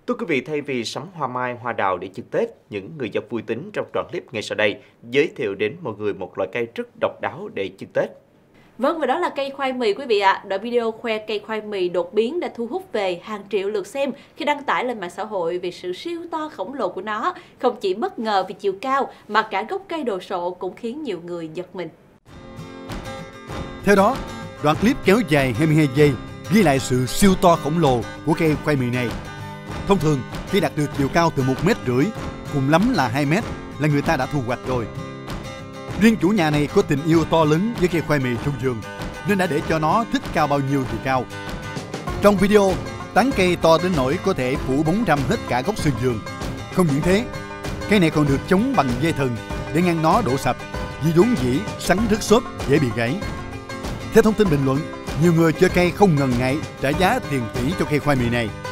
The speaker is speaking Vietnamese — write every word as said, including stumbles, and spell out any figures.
Thưa quý vị, thay vì sắm hoa mai, hoa đào để chưng Tết, những người dân vui tính trong đoạn clip ngay sau đây giới thiệu đến mọi người một loại cây rất độc đáo để chưng Tết. Vâng, và đó là cây khoai mì quý vị ạ. À. Đoạn video khoe cây khoai mì đột biến đã thu hút về hàng triệu lượt xem khi đăng tải lên mạng xã hội vì sự siêu to khổng lồ của nó. Không chỉ bất ngờ vì chiều cao mà cả gốc cây đồ sộ cũng khiến nhiều người giật mình. Theo đó, đoạn clip kéo dài hai mươi hai giây ghi lại sự siêu to khổng lồ của cây khoai mì này. Thông thường, khi đạt được chiều cao từ một mét rưỡi, cùng lắm là hai mét là người ta đã thu hoạch rồi. Riêng chủ nhà này có tình yêu to lớn với cây khoai mì trong vườn nên đã để cho nó thích cao bao nhiêu thì cao. Trong video, tán cây to đến nỗi có thể phủ bóng râm hết cả gốc sân vườn. Không những thế, cây này còn được chống bằng dây thừng để ngăn nó đổ sập, vì vốn dĩ sắn rất xốp dễ bị gãy. Theo thông tin bình luận, nhiều người chơi cây không ngần ngại trả giá tiền tỷ cho cây khoai mì này.